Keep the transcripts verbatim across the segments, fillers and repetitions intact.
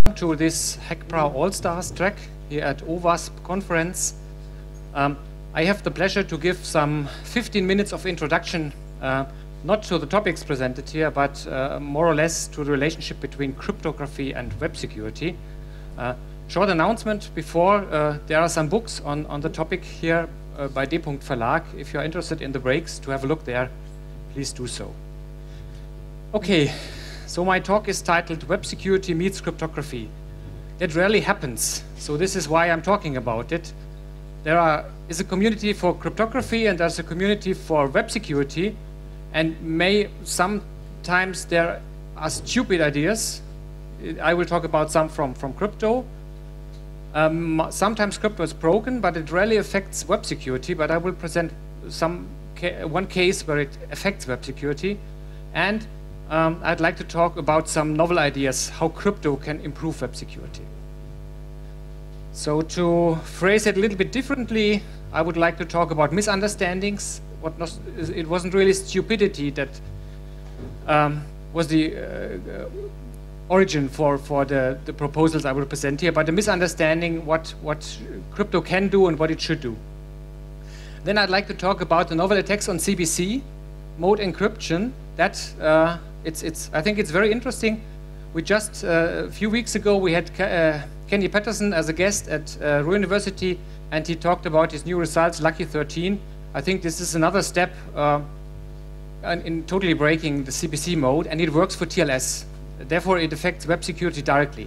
to this HackPra All-Stars track here at OWASP conference. Um, I have the pleasure to give some fifteen minutes of introduction, uh, not to the topics presented here, but uh, more or less to the relationship between cryptography and web security. Uh, short announcement before, uh, there are some books on, on the topic here uh, by D. Verlag. If you're interested in the breaks to have a look there, please do so. Okay. So my talk is titled Web Security Meets Cryptography. It rarely happens, so this is why I'm talking about it. There are, is a community for cryptography and there's a community for web security, and may sometimes there are stupid ideas. I will talk about some from, from crypto. Um, sometimes crypto is broken, but it rarely affects web security, but I will present some ca one case where it affects web security. And Um, I'd like to talk about some novel ideas, how crypto can improve web security. So to phrase it a little bit differently, I would like to talk about misunderstandings. What not, it wasn't really stupidity that um, was the uh, origin for, for the, the proposals I will present here, but the misunderstanding what, what crypto can do and what it should do. Then I'd like to talk about the novel attacks on C B C, mode encryption. That uh, It's, it's, I think it's very interesting. We just, uh, a few weeks ago, we had uh, Kenny Patterson as a guest at uh, Ruhr University, and he talked about his new results, Lucky thirteen. I think this is another step uh, in, in totally breaking the C B C mode, and it works for T L S. Therefore, it affects web security directly.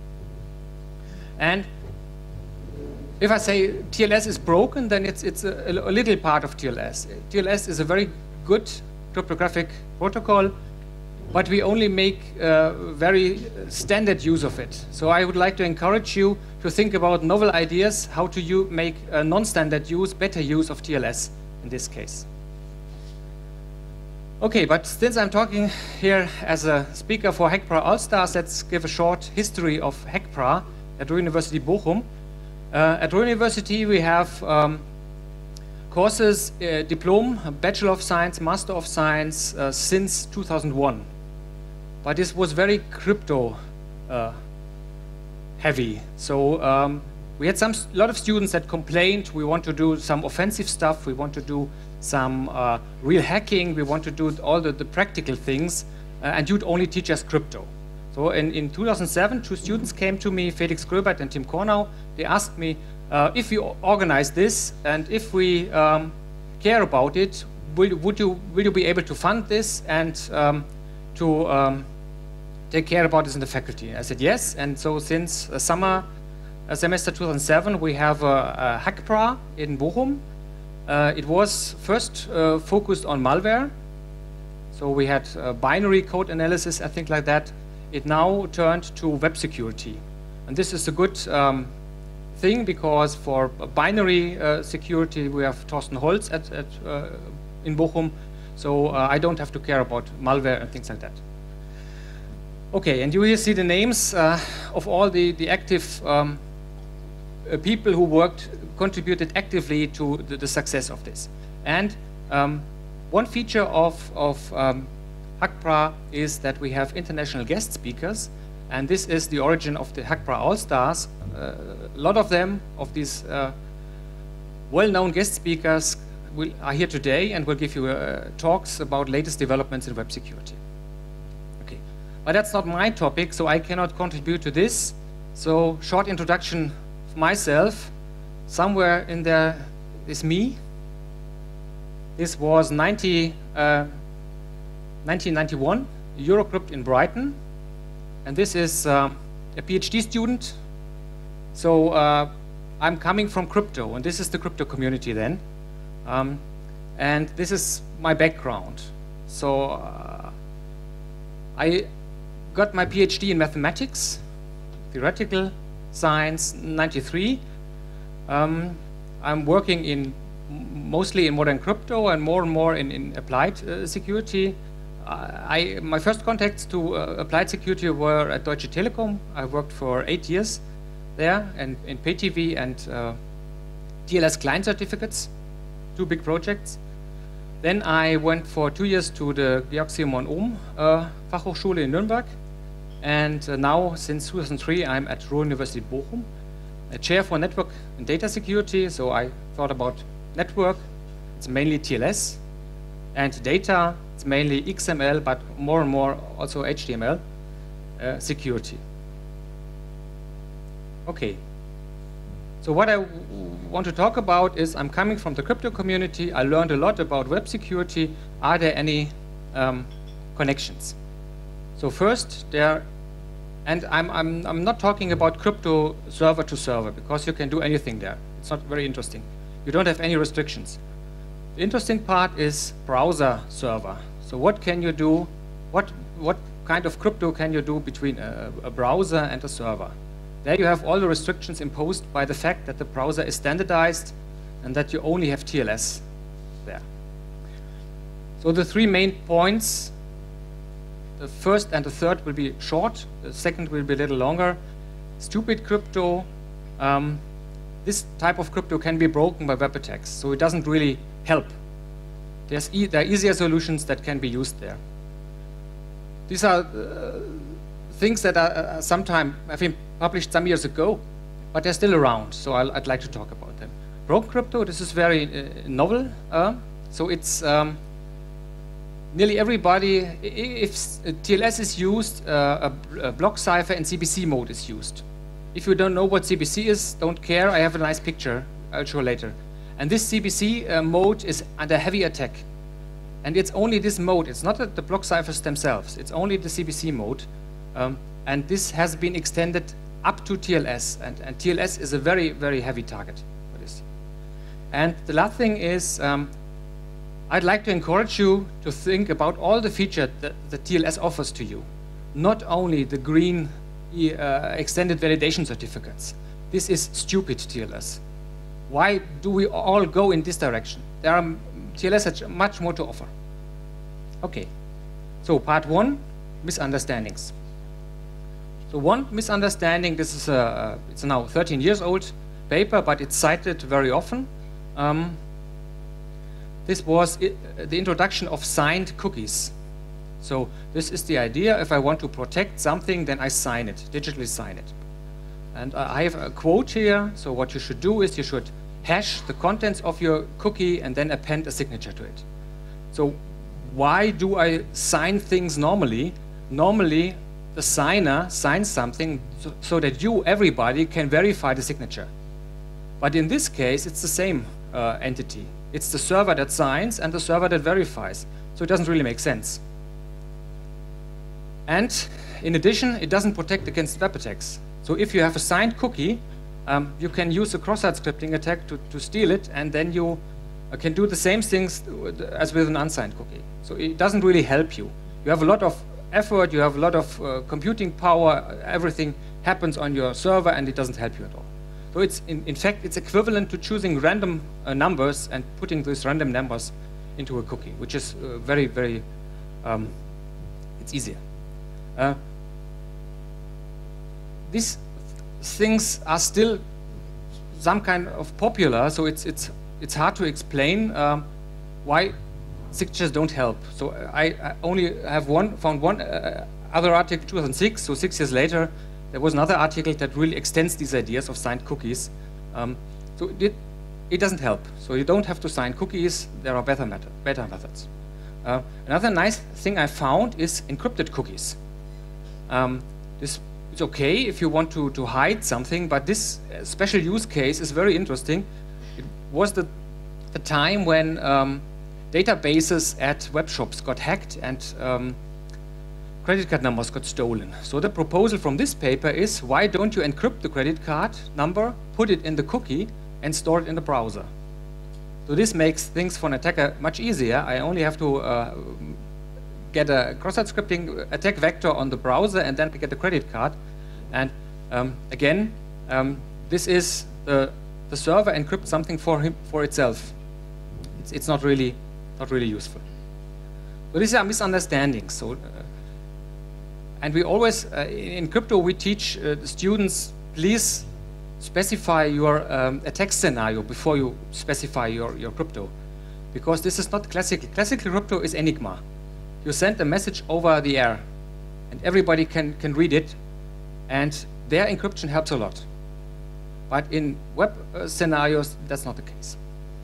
And if I say T L S is broken, then it's, it's a, a little part of T L S. T L S is a very good cryptographic protocol, but we only make uh, very standard use of it. So I would like to encourage you to think about novel ideas, how to you make a non-standard use, better use of T L S in this case. Okay, but since I'm talking here as a speaker for HackPra All-Stars, let's give a short history of HackPra at Ruhr University Bochum. Uh, at Ruhr University we have um, courses, uh, Diplom, Bachelor of Science, Master of Science uh, since two thousand one. But this was very crypto uh, heavy. So um, we had some a lot of students that complained, we want to do some offensive stuff, we want to do some uh, real hacking, we want to do all the, the practical things, uh, and you'd only teach us crypto. So in, in two thousand seven, two students came to me, Felix Gröbert and Tim Kornau. They asked me, uh, if we organize this and if we um, care about it, will, would you, will you be able to fund this and um, to um, take care about this in the faculty? I said yes, and so since uh, summer uh, semester two thousand seven we have a, a HackPra in Bochum. Uh, it was first uh, focused on malware, so we had uh, binary code analysis, I think like that. It now turned to web security, and this is a good um, thing because for binary uh, security we have Thorsten Holz at, at, uh, in Bochum, so uh, I don't have to care about malware and things like that. Okay, and you here see the names uh, of all the, the active um, uh, people who worked, contributed actively to the, the success of this. And um, one feature of, of um, HackPra is that we have international guest speakers, and this is the origin of the HackPra All-Stars. Uh, a lot of them, of these uh, well-known guest speakers, will, are here today and will give you uh, talks about latest developments in web security. But that's not my topic, so I cannot contribute to this. So, short introduction of myself. Somewhere in there is me. This was nineteen ninety-one, Eurocrypt in Brighton. And this is uh, a PhD student. So, uh, I'm coming from crypto, and this is the crypto community then. Um, and this is my background. So, uh, I got my PhD in mathematics, theoretical science, ninety-three. Um, I'm working in mostly in modern crypto and more and more in, in applied uh, security. Uh, I, my first contacts to uh, applied security were at Deutsche Telekom. I worked for eight years there and in P T V and uh, T L S client certificates, two big projects. Then I went for two years to the Georg Simon Ohm uh, Fachhochschule in Nürnberg, And uh, now, since two thousand three, I'm at Ruhr University Bochum, a chair for network and data security. So I thought about network, it's mainly T L S, and data, it's mainly X M L, but more and more also H T M L uh, security. Okay. So what I w want to talk about is I'm coming from the crypto community. I learned a lot about web security. Are there any um, connections? So first, there, and I'm, I'm, I'm not talking about crypto server to server, because you can do anything there. It's not very interesting. You don't have any restrictions. The interesting part is browser server. So what can you do? What, what kind of crypto can you do between a, a browser and a server? There you have all the restrictions imposed by the fact that the browser is standardized and that you only have T L S there. So the three main points, the first and the third will be short, the second will be a little longer. Stupid crypto, um, this type of crypto can be broken by web attacks, so it doesn't really help. There's e there are easier solutions that can be used there. These are uh, things that are uh, sometime have been published some years ago, but they're still around, so I'll, I'd like to talk about them. Broken crypto, this is very uh, novel. Uh, so it's um, nearly everybody, if T L S is used, uh, a, a block cipher and C B C mode is used. If you don't know what C B C is, don't care, I have a nice picture, I'll show later. And this C B C uh, mode is under heavy attack. And it's only this mode, it's not the block ciphers themselves, it's only the C B C mode. Um, and this has been extended up to T L S, and, and T L S is a very, very heavy target for this. And the last thing is, um, I'd like to encourage you to think about all the features that the T L S offers to you. Not only the green uh, extended validation certificates. This is stupid T L S. Why do we all go in this direction? There are T L S has much more to offer. Okay, so part one, misunderstandings. So one misunderstanding, this is a, it's now thirteen years old paper, but it's cited very often. Um, this was it, the introduction of signed cookies. So this is the idea, if I want to protect something, then I sign it, digitally sign it. And uh, I have a quote here, so what you should do is you should hash the contents of your cookie and then append a signature to it. So why do I sign things normally? Normally, the signer signs something so, so that you, everybody, can verify the signature. But in this case, it's the same uh, entity. It's the server that signs and the server that verifies. So it doesn't really make sense. And in addition, it doesn't protect against web attacks. So if you have a signed cookie, um, you can use a cross-site scripting attack to, to steal it, and then you uh, can do the same things as with an unsigned cookie. So it doesn't really help you. You have a lot of effort, you have a lot of uh, computing power, everything happens on your server, and it doesn't help you at all. So it's, in, in fact, it's equivalent to choosing random uh, numbers and putting those random numbers into a cookie, which is uh, very, very, um, it's easier. Uh, these things are still some kind of popular, so it's, it's, it's hard to explain um, why signatures don't help. So I, I only have one, found one uh, other article, two thousand six, so six years later, there was another article that really extends these ideas of signed cookies. Um, so it, it doesn't help. So you don't have to sign cookies, there are better, method, better methods. Uh, another nice thing I found is encrypted cookies. Um, this is okay if you want to, to hide something, but this special use case is very interesting. It was the, the time when um, databases at web shops got hacked and um, credit card numbers got stolen. So the proposal from this paper is, why don't you encrypt the credit card number, put it in the cookie, and store it in the browser? So this makes things for an attacker much easier. I only have to uh, get a cross-site scripting attack vector on the browser and then get the credit card. And um, again, um, this is the, the server encrypts something for him for itself. It's, it's not really not really useful. So these are misunderstandings. So, uh, and we always uh, in crypto we teach uh, the students, please specify your um, attack scenario before you specify your, your crypto, because this is not classical. Classical crypto is Enigma. You send a message over the air, and everybody can, can read it, and their encryption helps a lot. But in web uh, scenarios, that's not the case.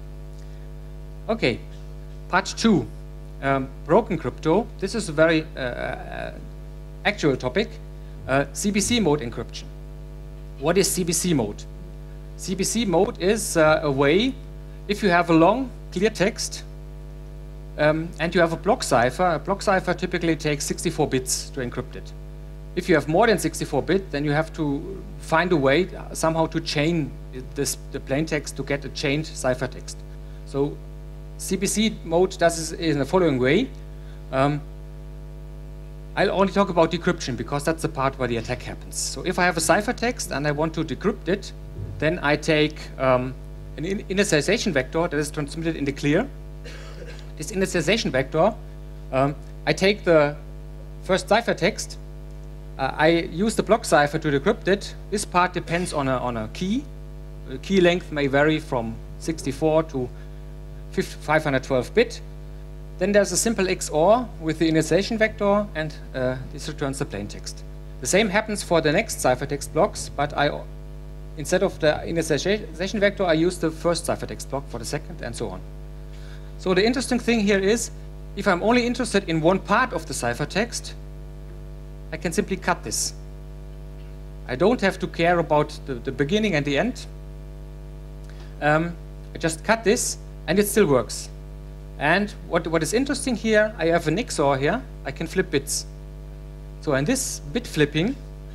Okay, part two, um, broken crypto. This is a very uh, uh, actual topic, uh, C B C mode encryption. What is C B C mode? C B C mode is uh, a way, if you have a long, clear text, um, and you have a block cipher, a block cipher typically takes sixty-four bits to encrypt it. If you have more than sixty-four bit, then you have to find a way somehow to chain this, the plain text to get a chained ciphertext. So C B C mode does this in the following way. Um, I'll only talk about decryption because that's the part where the attack happens. So if I have a ciphertext and I want to decrypt it, then I take um, an in initialization vector that is transmitted in the clear. This initialization vector, um, I take the first ciphertext, uh, I use the block cipher to decrypt it. This part depends on a, on a key. The key length may vary from sixty-four to five hundred twelve bit. Then there's a simple X O R with the initialization vector, and uh, this returns the plain text. The same happens for the next ciphertext blocks, but I, instead of the initialization vector, I use the first ciphertext block for the second, and so on. So the interesting thing here is, if I'm only interested in one part of the ciphertext, I can simply cut this. I don't have to care about the, the beginning and the end. Um, I just cut this, and it still works. And what, what is interesting here, I have an X O R here. I can flip bits. So in this bit flipping,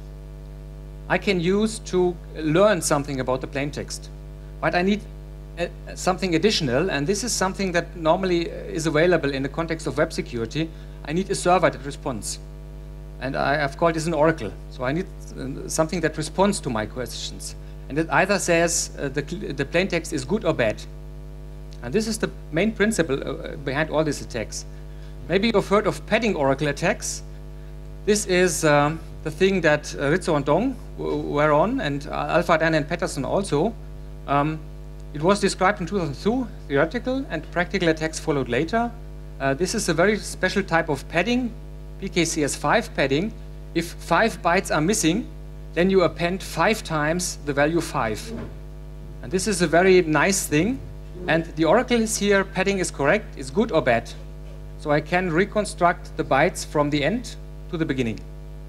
I can use to learn something about the plain text. But I need uh, something additional, and this is something that normally is available in the context of web security. I need a server that responds. And I have called this an oracle. So I need uh, something that responds to my questions. And it either says uh, the, the plain text is good or bad. And this is the main principle uh, behind all these attacks. Maybe you've heard of padding oracle attacks. This is um, the thing that uh, Rizzo and Dong were on, and uh, Alphadan and Patterson also. Um, it was described in two thousand two, theoretical, and practical attacks followed later. Uh, this is a very special type of padding, P K C S five padding. If five bytes are missing, then you append five times the value five. And this is a very nice thing. And the oracle is here, padding is correct, is good or bad. So I can reconstruct the bytes from the end to the beginning.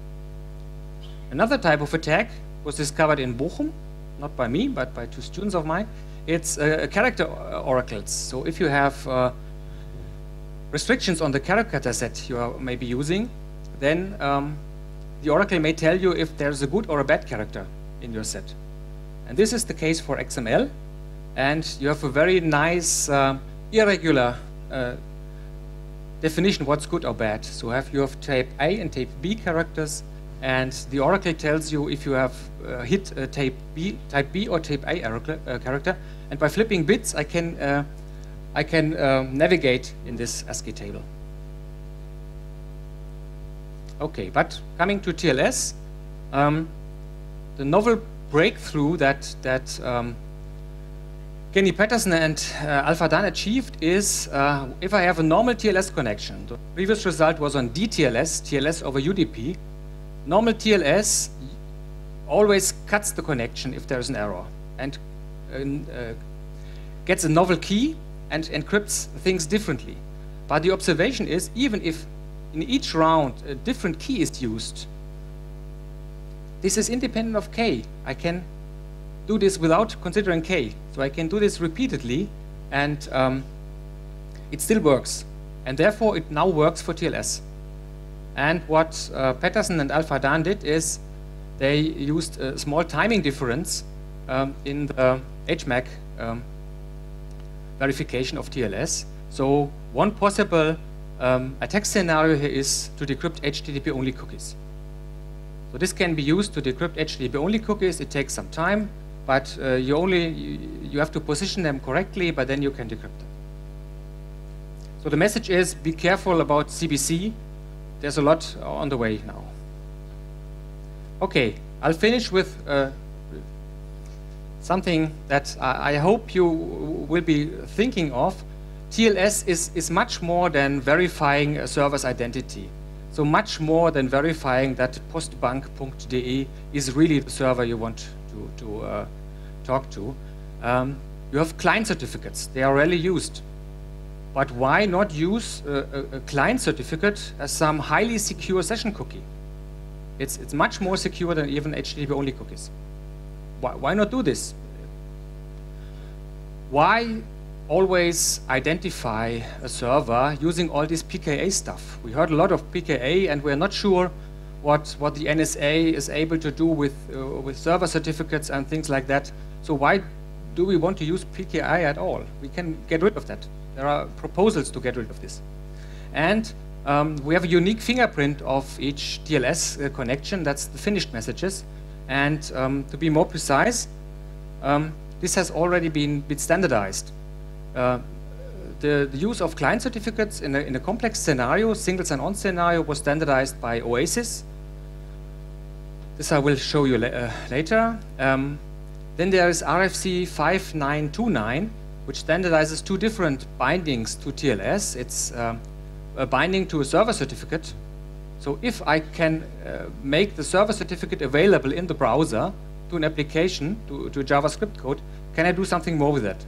Another type of attack was discovered in Bochum, not by me, but by two students of mine. It's uh, character oracles. So if you have uh, restrictions on the character set you are maybe using, then um, the oracle may tell you if there's a good or a bad character in your set. And this is the case for X M L. And you have a very nice, uh, irregular uh, definition what's good or bad. So have, you have type A and type B characters, and the oracle tells you if you have uh, hit uh, type B, type B or type A oracle, uh, character. And by flipping bits, I can, uh, I can uh, navigate in this ASCII table. Okay, but coming to T L S, um, the novel breakthrough that, that um, Kenny Patterson and uh, Alphadan achieved is, uh, if I have a normal T L S connection, the previous result was on D T L S, T L S over U D P. Normal T L S always cuts the connection if there's an error, and uh, gets a novel key and encrypts things differently. But the observation is, even if in each round a different key is used, this is independent of K. I can do this without considering K. So I can do this repeatedly, and um, it still works. And therefore, it now works for T L S. And what uh, Patterson and Alphadan did is they used a small timing difference um, in the H M A C um, verification of T L S. So one possible um, attack scenario here is to decrypt H T T P-only cookies. So this can be used to decrypt H T T P-only cookies. It takes some time, but uh, you only you, you have to position them correctly, but then you can decrypt them. So the message is, be careful about C B C. There's a lot on the way now. Okay, I'll finish with uh, something that I, I hope you will be thinking of. T L S is, is much more than verifying a server's identity. So much more than verifying that postbank dot de is really the server you want to, to uh, talk to. Um, you have client certificates. They are rarely used. But why not use a, a, a client certificate as some highly secure session cookie? It's, it's much more secure than even H T T P-only cookies. Why, why not do this? Why always identify a server using all this P K A stuff? We heard a lot of P K A, and we're not sure what, what the N S A is able to do with, uh, with server certificates and things like that. So why do we want to use P K I at all? We can get rid of that. There are proposals to get rid of this. And um, we have a unique fingerprint of each T L S uh, connection. That's the finished messages. And um, to be more precise, um, this has already been, been standardized. Uh, the, the use of client certificates in a, in a complex scenario, single sign-on scenario, was standardized by OASIS. This I will show you la uh, later. Um, then there is R F C five nine two nine, which standardizes two different bindings to T L S. It's um, a binding to a server certificate. So if I can uh, make the server certificate available in the browser to an application, to, to JavaScript code, can I do something more with that?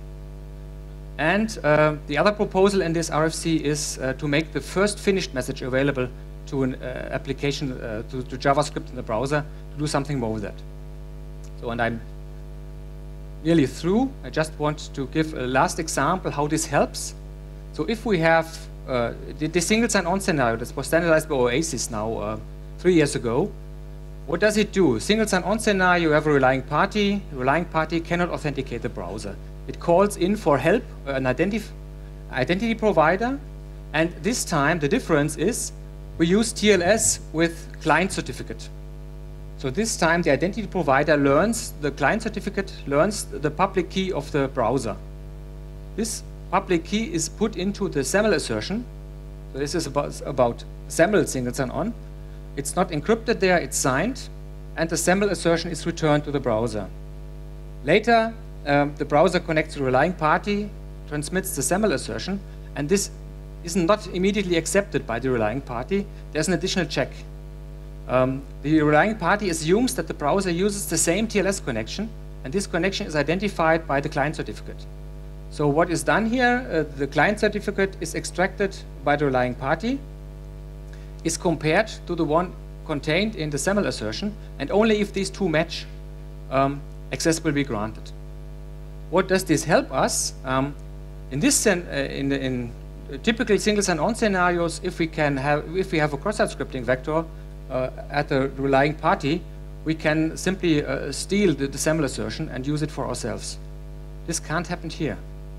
And uh, the other proposal in this R F C is uh, to make the first finished message available to an uh, application, uh, to, to JavaScript in the browser, to do something more with that. So, and I'm nearly through. I just want to give a last example how this helps. So if we have uh, the, the single sign-on scenario that was standardized by OASIS now uh, three years ago, what does it do? Single sign-on scenario, you have a relying party. The relying party cannot authenticate the browser. It calls in for help, uh, an identif identity provider, and this time the difference is we use T L S with client certificate. So this time the identity provider learns, the client certificate learns the public key of the browser. This public key is put into the SAML assertion. So this is about, about SAML single sign-on. It's not encrypted there, it's signed, and the SAML assertion is returned to the browser. Later, um, the browser connects to the relying party, transmits the SAML assertion, and this is not immediately accepted by the relying party. There's an additional check. Um, the relying party assumes that the browser uses the same T L S connection, and this connection is identified by the client certificate. So what is done here, uh, the client certificate is extracted by the relying party, is compared to the one contained in the SAML assertion, and only if these two match, um, access will be granted. What does this help us? Um, in this sen uh, in, in typical single sign-on scenarios, if we can have, if we have a cross-site scripting vector uh, at the relying party, we can simply uh, steal the, the SAML assertion and use it for ourselves. This can't happen here,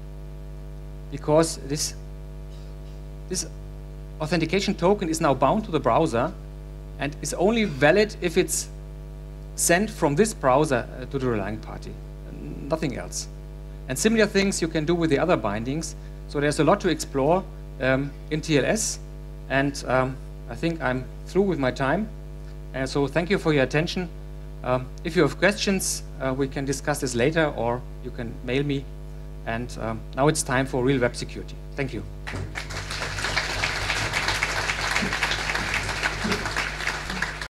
because this this authentication token is now bound to the browser and is only valid if it's sent from this browser uh, to the relying party, nothing else. And similar things you can do with the other bindings. So there's a lot to explore um, in T L S, and um, I think I'm through with my time. And so thank you for your attention. Um, if you have questions, uh, we can discuss this later, or you can mail me. And um, now it's time for real web security. Thank you.